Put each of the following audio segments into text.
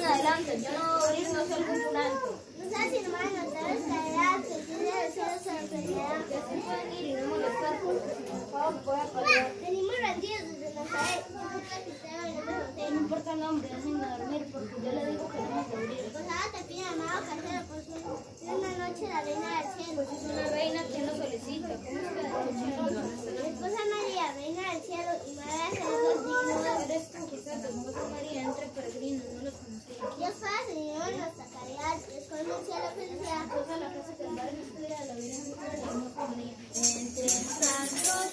adelante. Yo no abrir, no soy algún tunante. No sabes si nomás no te ves caer, que tiene el cielo se enfermedad. Que se pueden ir y no molestar. Por favor, voy a pagar. Venimos rendidos desde Nazaret. No importa que usted no me No importa el nombre, déjenme dormir porque yo le digo que no me abrir. Pues ahora te pide amado casero, por su una noche la reina del cielo. Es una reina que lo solicita. ¿Cómo es que Mi esposa María, reina del cielo, y madre de los dos dignos. eres tú, quizás tu esposa María, entre peregrinos, no lo conocía. Dios Padre, Señor, nuestra caridad, esconde el cielo felicidad. Toda la casa que el Padre estuviera de la Virgen María, no podría. Entre santos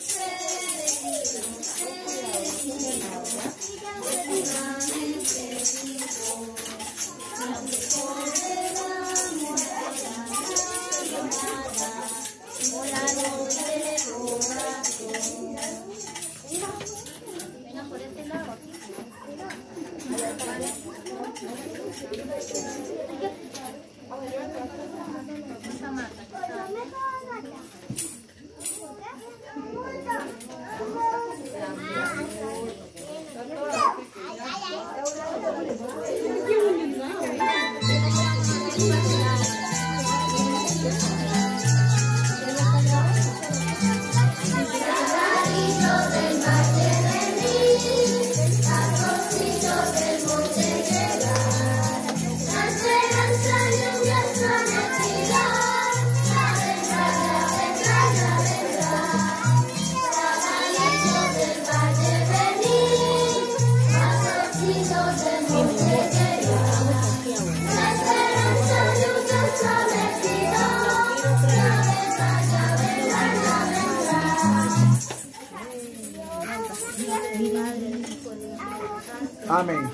venga por este lado. Esta mata. Amén.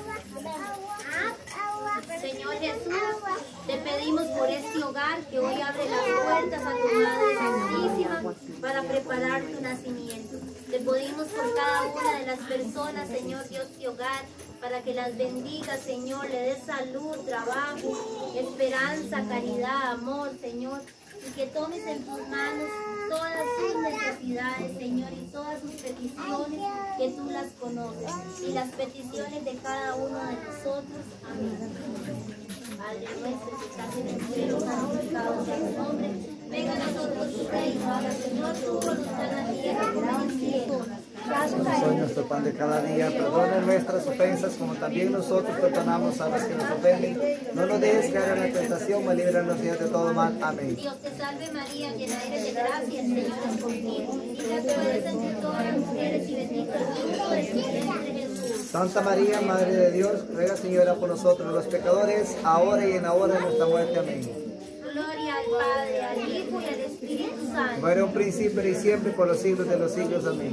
Señor Jesús, te pedimos por este hogar que hoy abre las puertas a tu Madre Santísima para preparar tu nacimiento. Te pedimos por cada una de las personas, Señor Dios de hogar, para que las bendiga, Señor, le des salud, trabajo, esperanza, caridad, amor, Señor, y que tomes en tus manos todas sus necesidades, Señor, y todas sus peticiones, que tú las conoces, y las peticiones de cada uno de nosotros. Amén. Padre nuestro que estás en el cielo, santificado sea tu nombre. Venga a nosotros tu reino, haga, Señor, tu voluntad en la tierra como en el cielo. Soy nuestro pan de cada día. Perdona nuestras ofensas como también nosotros perdonamos a los que nos ofenden. No nos dejes caer en la tentación, mas líbranos de todo mal. Amén. Dios te salve María, llena eres de gracia, el Señor es contigo. Bendita tú eres entre todas las mujeres y bendito es el fruto de tu vientre, Jesús. Santa María, Madre de Dios, ruega, Señora, por nosotros los pecadores, ahora y en la hora de nuestra muerte. Amén. Gloria al Padre, al Hijo y al Espíritu Santo. Como era un principio y siempre, por los siglos de los siglos. Amén.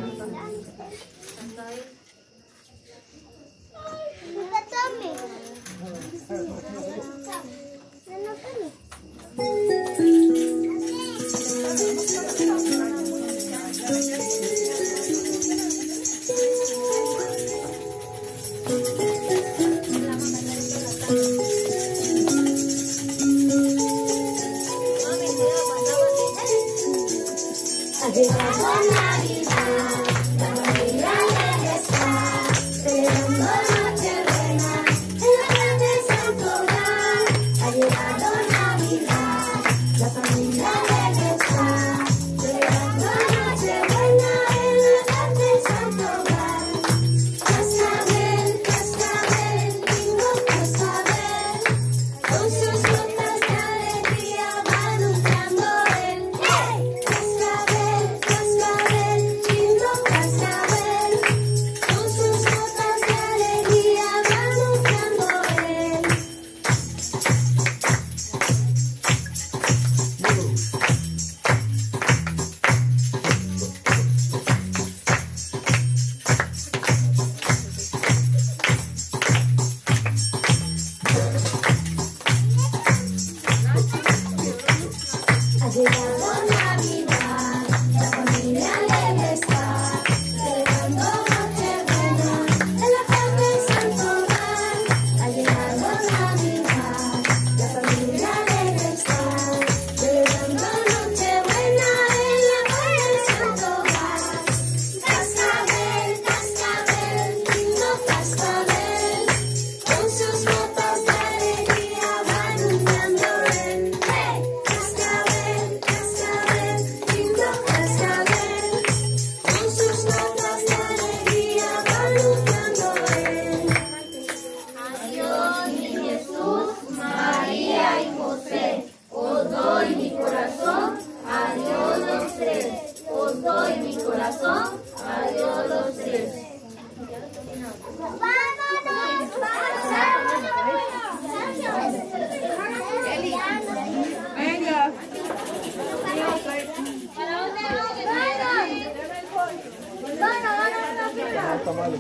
tamales.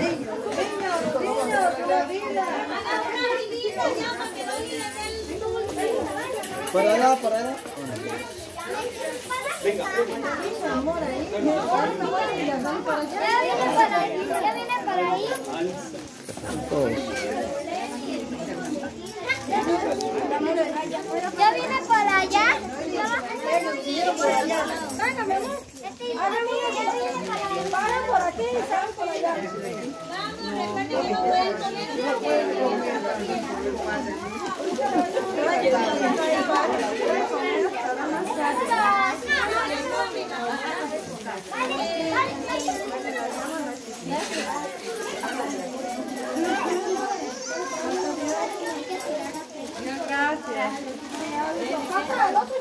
Para allá, para allá. Ya viene por ahí. Ya viene por allá. Paran por aquí y salen por allá. Gracias.